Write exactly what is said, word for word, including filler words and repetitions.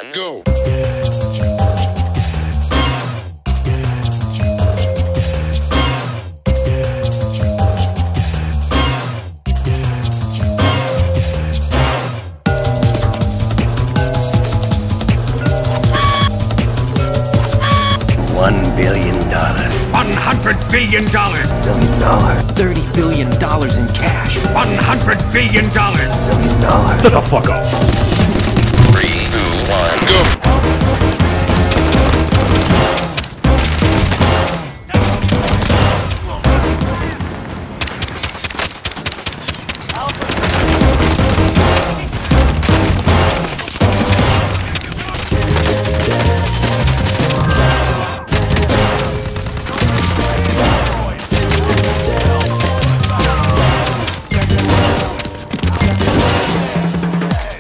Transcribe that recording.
Go. One billion dollars. One hundred billion dollars. Billion dollars. Thirty billion dollars in cash. One hundred billion dollars. Billion dollars. Shut the fuck up.